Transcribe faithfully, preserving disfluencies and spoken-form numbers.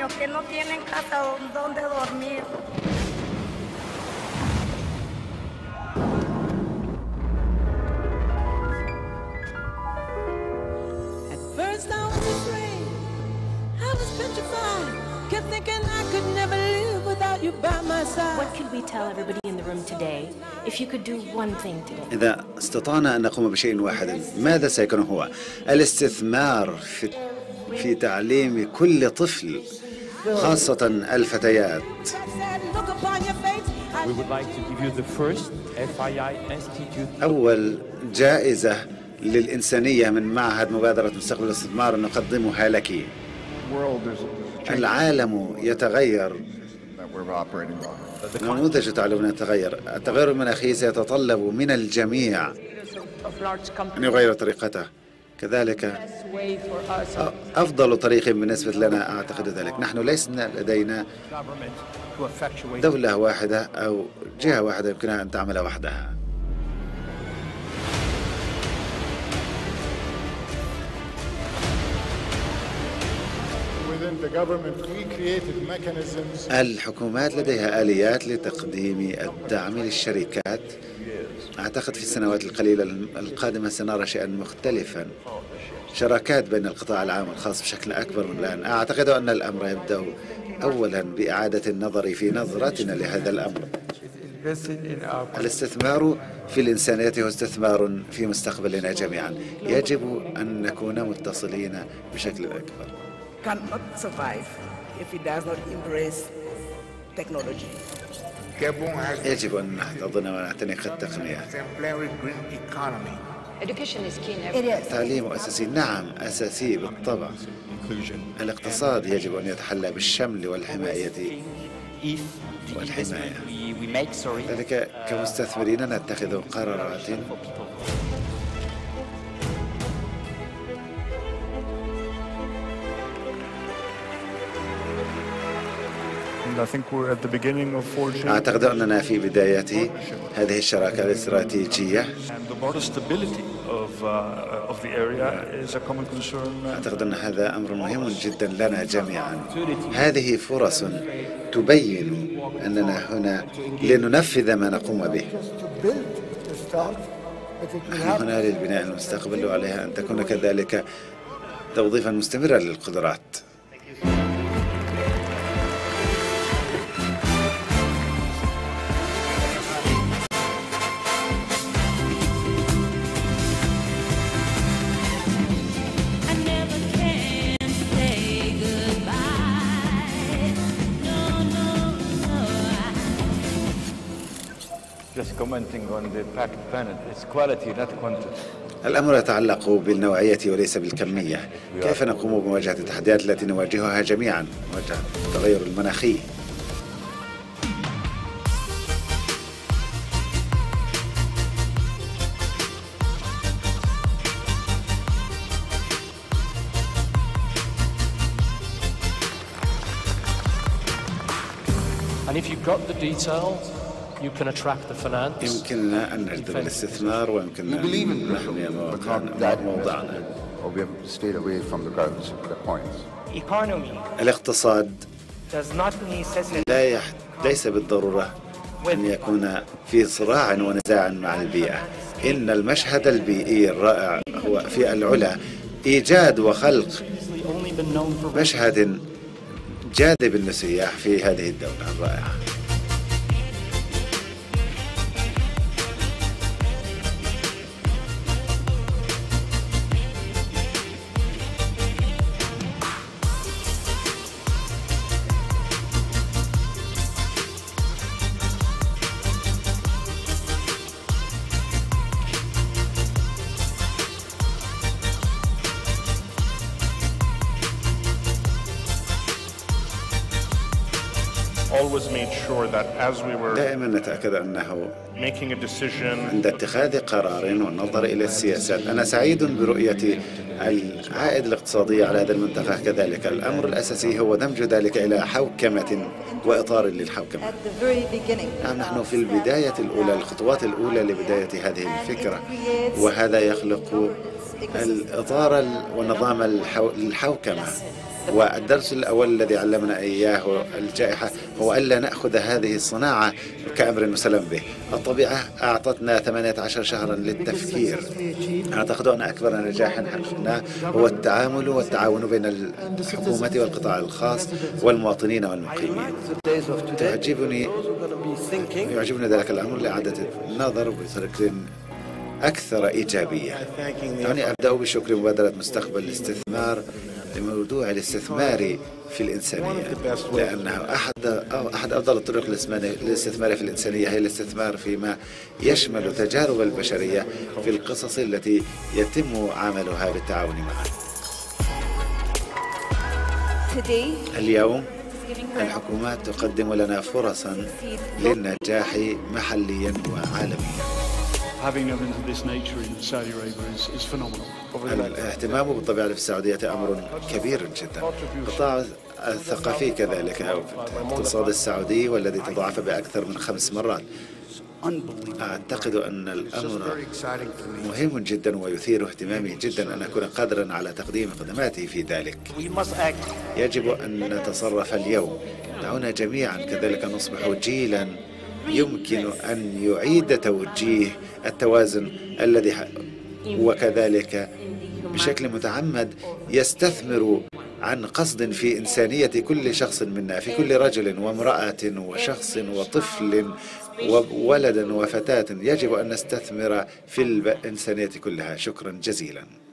los que no tienen casa donde dormir. At first I was afraid, I was petrified, kept thinking I could never live without you by my side. What could we tell everybody in the room today if you could do one thing today? إذا استطعنا أن نقوم بشيء واحد ماذا سيكون هو؟ الاستثمار في في تعليم كل طفل خاصة الفتيات. We would like to give you the first إف آي آي Institute. أول جائزة للإنسانية من معهد مبادرة مستقبل الاستثمار نقدمها لك. العالم يتغير، نموذج تعلمنا يتغير، التغير المناخي سيتطلب من الجميع أن يغير طريقته. كذلك أفضل طريق بالنسبة لنا أعتقد ذلك، نحن ليسنا لدينا دولة واحدة أو جهة واحدة يمكنها أن تعمل وحدها. الحكومات لديها آليات لتقديم الدعم للشركات. أعتقد في السنوات القليلة القادمة سنرى شيئا مختلفا، شراكات بين القطاع العام والخاص بشكل أكبر من الآن. أعتقد أن الأمر يبدأ أولا بإعادة النظر في نظرتنا لهذا الأمر. الاستثمار في الإنسانية هو استثمار في مستقبلنا جميعا، يجب أن نكون متصلين بشكل أكبر. Cannot survive if it does not embrace technology. يجب أن نحتضن ونعتنق التقنية. التعليم أساسي، نعم أساسي بالطبع. الاقتصاد يجب أن يتحلى بالشمل والحماية والحماية. ذلك كمستثمرين نتخذ قرارات أعتقد أننا في بداية هذه الشراكة الاستراتيجية. أعتقد أن هذا أمر مهم جدا لنا جميعا. هذه فرص تبين أننا هنا لننفذ ما نقوم به. نحن هنا للبناء المستقبل، وعليها أن تكون كذلك توظيفا مستمرا للقدرات. الأمر يتعلق بالنوعية وليس بالكمية. كيف نقوم بمواجهة التحديات التي نواجهها جميعا؟ مواجهة التغير المناخي. And if you've got the details, you can attract the finance. يمكننا أن نجذب الاستثمار ويمكننا أن نحمي موضعنا. الاقتصاد لا يح... ليس بالضرورة أن يكون في صراع ونزاع مع البيئة. إن المشهد البيئي الرائع هو في العلا إيجاد وخلق مشهد جاذب للسياح في هذه الدولة الرائعة. دائما نتأكد أنه عند اتخاذ قرار والنظر إلى السياسات. أنا سعيد برؤية العائد الاقتصادي على هذه المنطقة. كذلك الأمر الأساسي هو دمج ذلك إلى حوكمة وإطار للحوكمة. نعم، نحن في البداية الأولى، الخطوات الأولى لبداية هذه الفكرة، وهذا يخلق الإطار والنظام الحوكمة والدرس الأول الذي علمنا إياه الجائحة هو ألا نأخذ هذه الصناعة كأمر مسلم به. الطبيعة أعطتنا ثمانية عشر شهرا للتفكير. أعتقد أن أكبر نجاح حققناه هو التعامل والتعاون بين الحكومة والقطاع الخاص والمواطنين والمقيمين. تعجبني يعجبني ذلك الأمر لإعادة النظر بطريقة أكثر إيجابية. يعني أبدأ بشكر مبادرة مستقبل الاستثمار لموضوع الاستثمار في الإنسانية، لأنه أحد أو أحد أفضل الطرق للاستثمار في الإنسانية هي الاستثمار فيما يشمل تجارب البشرية في القصص التي يتم عملها بالتعاون معا. اليوم الحكومات تقدم لنا فرصا للنجاح محليا وعالميا. الاهتمام بالطبيعة في السعودية أمر كبير جدا. القطاع الثقافي كذلك، الاقتصاد السعودي والذي تضاعف بأكثر من خمس مرات. أعتقد أن الأمر مهم جدا ويثير اهتمامي جدا أن أكون قادرا على تقديم خدماتي في ذلك. يجب أن نتصرف اليوم. دعونا جميعا كذلك نصبح جيلا يمكن أن يعيد توجيه التوازن الذي وكذلك بشكل متعمد يستثمر عن قصد في إنسانية كل شخص منا، في كل رجل وامرأة وشخص وطفل وولد وفتاة. يجب أن نستثمر في الإنسانية كلها. شكرا جزيلا.